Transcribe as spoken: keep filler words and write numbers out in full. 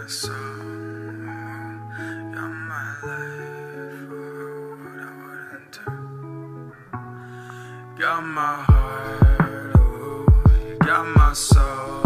my soul, you're my life, oh, what I wouldn't do. Got my heart, oh, you got my soul.